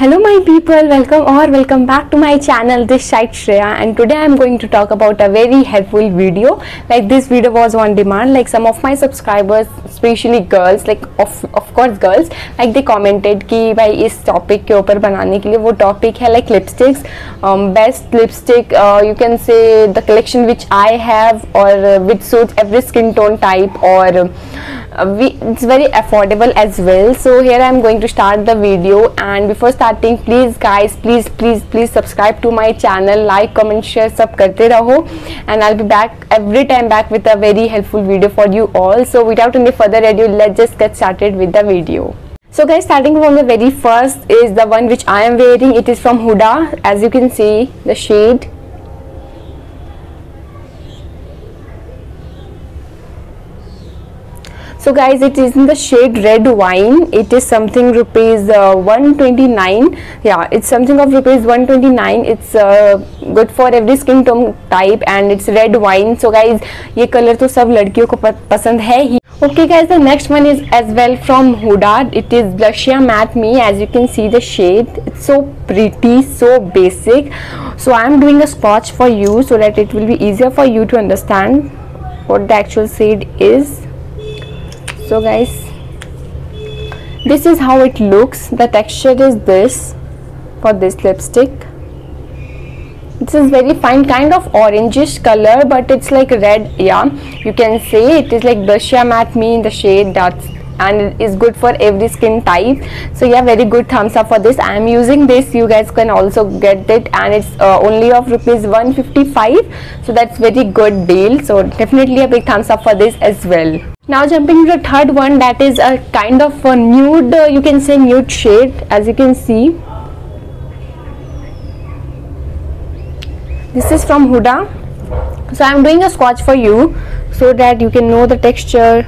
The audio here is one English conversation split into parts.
Hello my people, welcome back to my channel. This side Shreya, and today I am going to talk about a very helpful video. Like this video was on demand. Like some of my subscribers, especially girls, like of course girls, like they commented कि भाई इस topic के ऊपर बनाने के लिए वो topic है like lipsticks, best lipstick, you can say the collection which I have or which suits every skin tone type or it's very affordable as well. So here I am going to start the video, and before starting please guys, please subscribe to my channel, like, comment, share सब करते रहो, and I'll be back every time back with a very helpful video for you all. So without any further ado, let's just get started with the video. So guys, starting from the very first is the one which I am wearing. It is from Huda. As you can see the shade, so guys, it is in the shade red wine. It is something rupees 129. Yeah, it's something of rupees 129. It's good for every skin tone type and it's red wine. So guys, ये colour तो सब लड़कियों को पसंद है ही. Okay guys, the next one is as well from Huda. It is Blushia Matte Me. As you can see the shade, it's so pretty, so basic. So I am doing a swatch for you so that it will be easier for you to understand what the actual shade is. So guys, this is how it looks. The texture is this for this lipstick. This is very fine, kind of orangish color, but it's like red. Yeah, you can say it is like Blushia Matte Me in the shade that's, and it is good for every skin type. So yeah, very good thumbs up for this. I am using this. You guys can also get it, and it's only of rupees 155. So that's very good deal. So definitely a big thumbs up for this as well. Now jumping to the third one, that is a kind of a nude, you can say nude shade. As you can see, this is from Huda. So I am doing a swatch for you so that you can know the texture.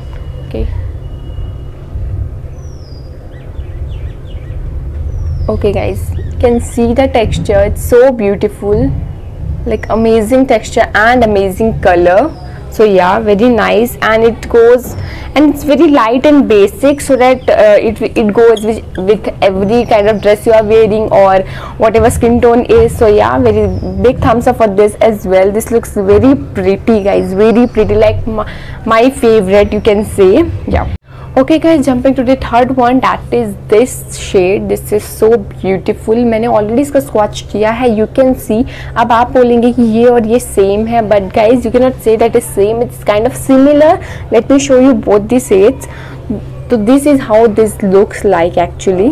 Okay guys, you can see the texture. It's so beautiful, like amazing texture and amazing color. So yeah, very nice, and it goes, and it's very light and basic, so that it goes with every kind of dress you are wearing or whatever skin tone is. So yeah, very big thumbs up for this as well. This looks very pretty guys, very pretty, like my favorite, you can say. Yeah. Okay guys, jumping to the third one, that is this shade. This is so beautiful. मैंने already इसका swatch किया है. You can see. अब आप बोलेंगे कि ये और ये same है, but guys you cannot say that is same. It's kind of similar. Let me show you both the shades. So this is how this looks like actually.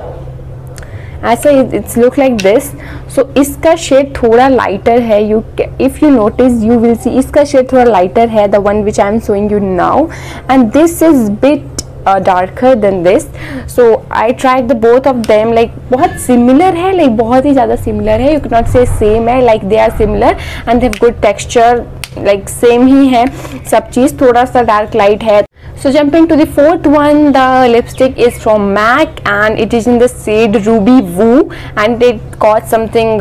ऐसा it's look like this. So इसका shade थोड़ा lighter है. If you notice, you will see इसका shade थोड़ा lighter है, the one which I am showing you now, and this is bit darker than this. So I tried the both of them. Like बहुत similar है, like बहुत ही ज़्यादा similar है. You cannot say same है, like they are similar and they have good texture. Like same ही है सब चीज़, थोड़ा सा dark light है. So jumping to the fourth one, the lipstick is from MAC and it is in the shade Ruby Woo, and it cost something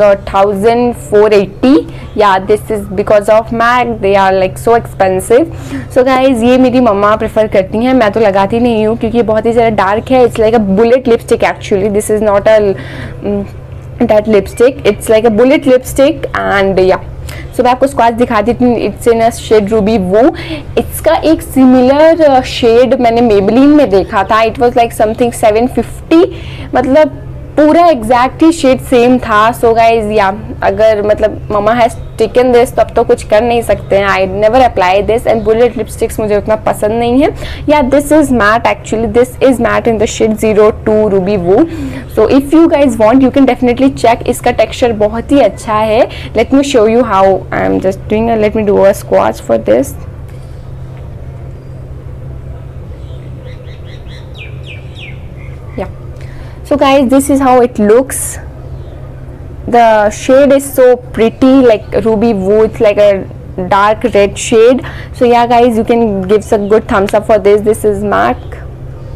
1480. Yeah, this is because of MAC. They are like so expensive. So guys, ये मेरी मम्मा prefer करती हैं, मैं तो लगाती नहीं हूँ क्योंकि बहुत ही ज़्यादा dark है. It's like a bullet lipstick actually. This is not a that lipstick. It's like a bullet lipstick, and yeah. So मैं आपको स्क्वाच दिखा देती हूँ. It's in a shade ruby woo. इसका एक सिमिलर शेड मैंने मेबेलिन में देखा था. इट वाज लाइक समथिंग 750, मतलब पूरा एग्जैक्ट ही शेड सेम था. सो गाइज या, अगर मतलब ममा हैज टेकन दिस तब तो कुछ कर नहीं सकते हैं. I never apply this, and bullet lipsticks मुझे उतना पसंद नहीं है. Yeah this is matte actually. This is matte in the shade 02 ruby woo. So if you guys want, you can definitely check. इसका टेक्सचर बहुत ही अच्छा है. Let me show you how I am just doing. Let me do a swatch for this. So guys, this is how it looks. The shade is so pretty, like Ruby Woo. It's like a dark red shade. So yeah guys, you can give a good thumbs up for this. This is MAC.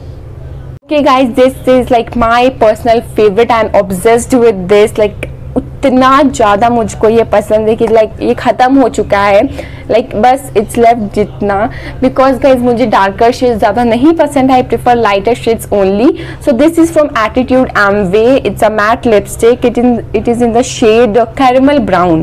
Okay guys, this is like my personal favorite. I'm obsessed with this. Like इतना ज़्यादा मुझको ये पसंद है कि like ये ख़त्म हो चुका है, लाइक बस इट्स लेफ्ट जितना, बिकॉज गाइज मुझे डार्कर शेड्स ज़्यादा नहीं पसंद है, I prefer lighter shades only. So this is from Attitude Amway. It's a matte lipstick. It is in the shade caramel brown.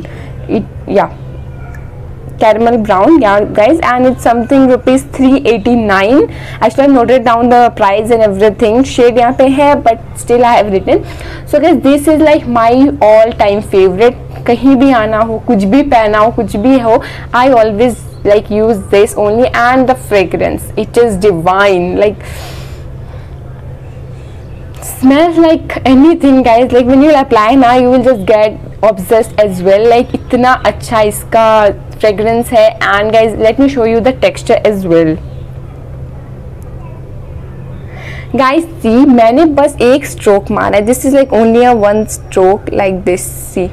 caramel brown, yeah guys, and it's something rupees 389. actually I noted down the price and everything. shade यहाँ पे है but still I have written. so guys this is like my all time favorite. कहीं भी आना हो, कुछ भी पहना हो, कुछ भी हो, I always like use this only. and the fragrance, it is divine, like smells like anything guys. like when you apply now you will just get obsessed as well. like इतना अच्छा इसका fragrance है. and guys let me show you the texture as well. guys see मैंने बस एक stroke मारा है. this is like only a one stroke like this. see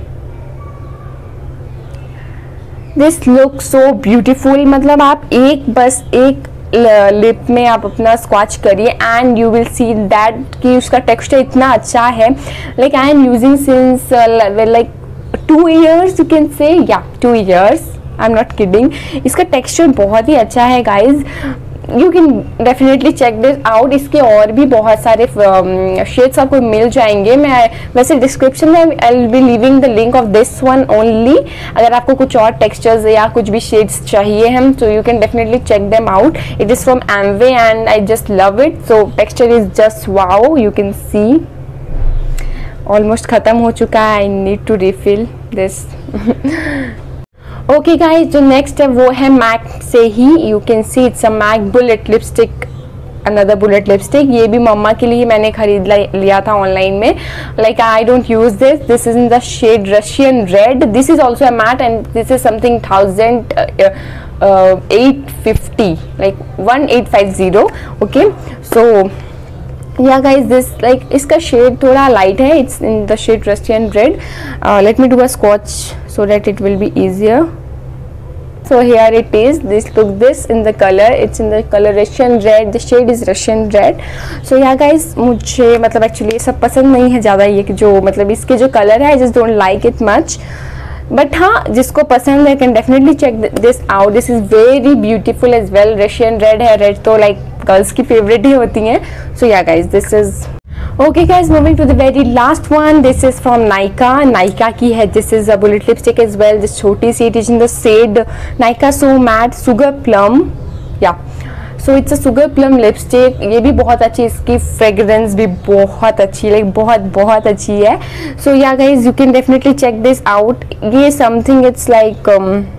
this looks so beautiful. मतलब आप बस एक लिप में आप अपना स्क्वाच करिए and you will see that कि उसका टेक्सचर इतना अच्छा है. Like I am using since like 2 years you can say. 2 years, I am not kidding. इसका टेक्सचर बहुत ही अच्छा है guys. You can definitely check this out. इसके और भी बहुत सारे शेड्स आपको मिल जाएंगे. मैं वैसे डिस्क्रिप्शन में I will be leaving the link of this one only. अगर आपको कुछ और टेक्सचर्स या कुछ भी शेड्स चाहिए hmm, so you can definitely check them out. It is from Amway and I just love it. So texture is just wow. You can see almost ख़त्म हो चुका है. I need to refill this. Okay guys, जो next है वो है MAC से ही. यू कैन सी it's a MAC bullet lipstick, another bullet lipstick. ये भी मम्मा के लिए मैंने खरीद लिया था ऑनलाइन में. Like I don't use this is in the shade Russian red. This is also a matte and this is something 1850, like 1850. Okay so yeah guys, this like इसका शेड थोड़ा लाइट है. It's in the shade Russian red. Let me do a swatch so that it will be easier. so here it is. this in the color, it's in the color Russian red. the shade is Russian red. so yeah guys, मुझे मतलब actually ये सब पसंद नहीं है ज़्यादा. ये जो मतलब इसके जो कलर है, I just don't like it much. But हाँ, जिसको पसंद है can definitely check this out. This is very beautiful as well. Russian red है. रेड तो लाइक गर्ल्स की फेवरेट ही होती हैं. So yeah guys, this is okay guys, moving to the very last one. this is from Nykaa की है. this is a bullet lipstick as well. this छोटी सी, it is in the shade Nykaa So Matte Sugar Plum. so it's a sugar plum lipstick. ये भी बहुत अच्छी, इसकी fragrance भी बहुत अच्छी, like बहुत अच्छी है. so yeah guys, you can definitely check this out. ये something it's like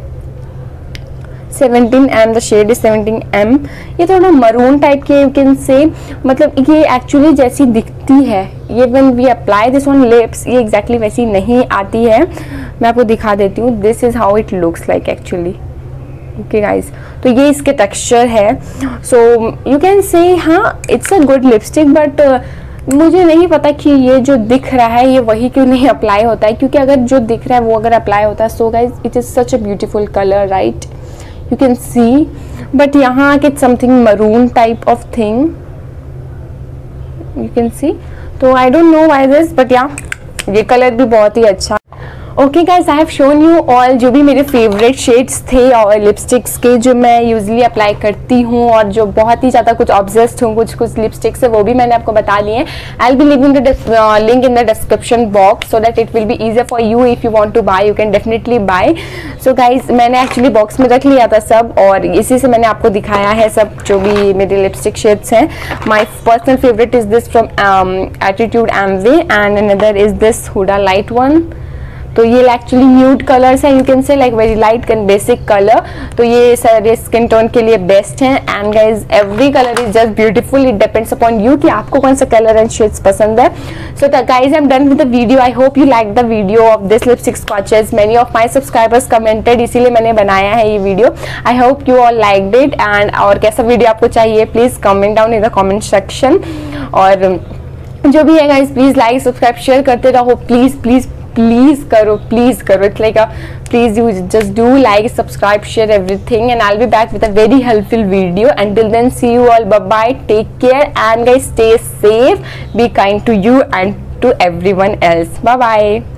17M. the shade is 17M. ये थोड़ा मरून टाइप के, यू कैन से, मतलब ये एक्चुअली जैसी दिखती है, ये when we apply this on lips, ये एग्जैक्टली वैसी नहीं आती है. मैं आपको दिखा देती हूँ. This is how it looks like actually. Okay guys, तो ये इसके टेक्सचर है. सो यू कैन से हाँ, it's a good lipstick. But मुझे नहीं पता कि ये जो दिख रहा है ये वही क्यों नहीं अप्लाई होता है, क्योंकि अगर जो दिख रहा है वो अगर अप्लाई होता है, so guys it is such a beautiful colour, right? you can see, but यहाँ get something maroon type of thing, you can see. तो I don't know why this, but yeah, ये कलर भी बहुत ही अच्छा. Okay guys, I have shown you all जो भी मेरे फेवरेट शेड्स थे और लिपस्टिक्स के, जो मैं यूजली अप्लाई करती हूँ और जो बहुत ही ज़्यादा कुछ ऑब्सेस्ड हूँ कुछ लिपस्टिक्स से, वो भी मैंने आपको बता दिए हैं. I will be leaving the link in the description box so that it will be easier for you. If you want to buy you can definitely buy. So guys, मैंने एक्चुअली बॉक्स में रख लिया था सब, और इसी से मैंने आपको दिखाया है सब जो भी मेरे लिपस्टिक शेड्स हैं. My personal favourite is this from Attitude Amway and another is this Huda light one. तो ये एक्चुअली न्यूड कलर्स हैं, you can say like very light and basic colour. तो ये सारे स्किन टोन के लिए best हैं. And guys, every colour is just beautiful. It depends upon you कि आपको कौन सा कलर एंड शेड्स पसंद है. So guys, I am done with the video. I hope you like the video of this lipstick swatches. Many of my subscribers commented, इसीलिए मैंने बनाया है ये video. I hope you all liked it. And और कैसा video आपको चाहिए, please comment down in the comment section. और जो भी है guys, please like subscribe share करते रहो. प्लीज करो. It's like a please, you just do like, subscribe, share everything, and I'll be back with a very helpful video. Until then, see you all. Bye bye. Take care, and guys, stay safe. Be kind to you and to everyone else. Bye bye.